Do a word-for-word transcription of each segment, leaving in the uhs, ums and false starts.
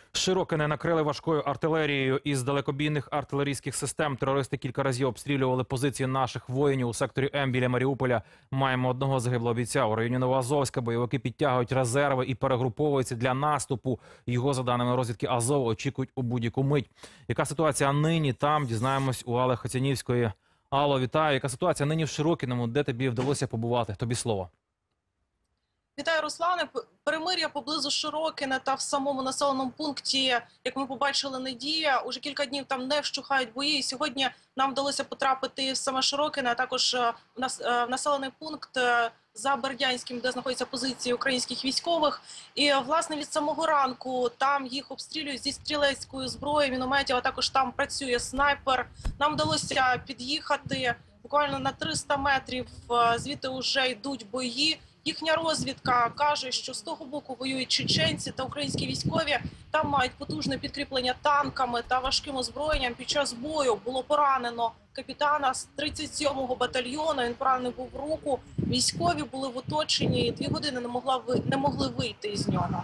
Широкине накрили важкою артилерією із далекобійних артилерійських систем. Терористи кілька разів обстрілювали позиції наших воїнів у секторі М біля Маріуполя. Маємо одного загиблого бійця. У районі Новоазовська бойовики підтягують резерви і перегруповуються для наступу. Його, за даними розвідки Азову, очікують у будь-яку мить. Яка ситуація нині там, дізнаємось у Алли Хоцянівської. Алло, вітаю. Яка ситуація нині в Широкиному? Де тобі вдалося побувати? Тобі слово. Вітаю, Руслане. Перемир'я поблизу Широкине та в самому населеному пункті, як ми побачили, не діє. Уже кілька днів там не вщухають бої. І сьогодні нам вдалося потрапити в саме Широкине, а також в населений пункт за Бердянським, де знаходяться позиції українських військових. І, власне, від самого ранку там їх обстрілюють зі стрілецької зброї, мінометів, а також там працює снайпер. Нам вдалося під'їхати буквально на триста метрів, звідти вже йдуть бої. Їхня розвідка каже, що з того боку воюють чеченці та українські військові. Там мають потужне підкріплення танками та важким озброєнням. Під час бою було поранено капітана з тридцять сьомого батальйону. Він поранений був в руку. Військові були в оточенні і дві години не, могла, не могли вийти із нього.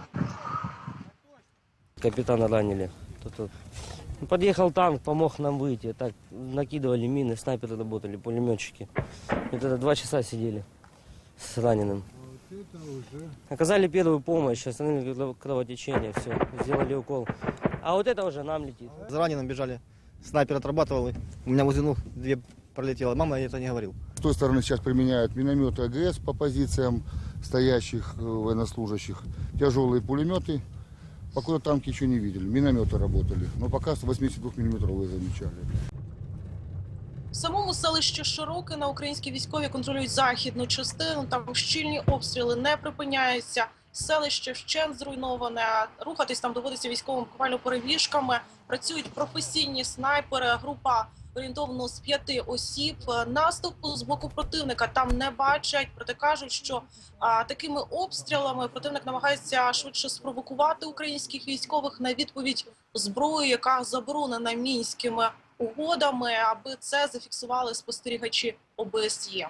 Капитана ранили. Подъехал танк, помог нам выйти. Так накидывали мины, снайперы работали, пулеметчики. И тогда два часа сидели с раненым. Оказали первую помощь, остановили кровотечение, все, сделали укол. А вот это уже нам летит. За раненым бежали, снайпер отрабатывал, у меня возле ног две пролетело. Мама это не говорил. С той стороны сейчас применяют минометы АГС по позициям стоящих военнослужащих, тяжелые пулеметы. Пока танки еще не видели, минометы работали, но пока восьмидесятидвухмиллиметровые замечали. В самому селищі Широкине українські військові контролюють західну частину, там щільні обстріли не припиняються, селище вщент зруйноване, рухатись там доводиться військовим буквально перевіжками, працюють професійні снайпери, група орієнтовно з п'яти осіб. Наступу з боку противника там не бачать, проте кажуть, що а, такими обстрілами противник намагається швидше спровокувати українських військових на відповідь зброю, яка заборонена мінськими угодами, аби це зафіксували спостерігачі О Б С Є.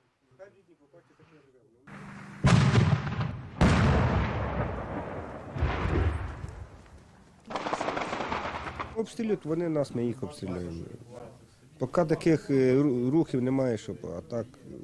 Обстрілюють вони нас, ми їх обстріляємо. Поки таких рухів немає, щоб а так.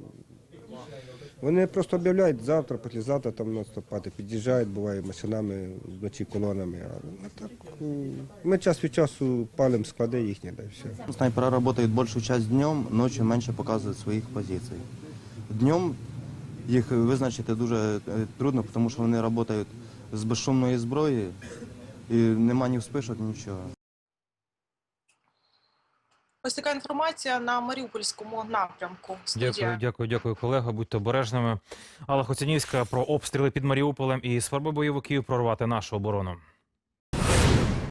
Вони просто об'являють завтра, післязавтра там наступати, під'їжджають, буває машинами, вночі колонами. А так ми час від часу палимо склади їхні, да і все. Снайпера працюють більшу частину днем, ночі менше показують своїх позицій. Днем їх визначити дуже трудно, тому що вони працюють з безшумної зброї і немає ні вспишок, нічого. Ось така інформація на Маріупольському напрямку. Дякую, дякую, дякую, колега. Будьте обережними. Алла Хоцянівська про обстріли під Маріуполем і спроби бойовиків прорвати нашу оборону.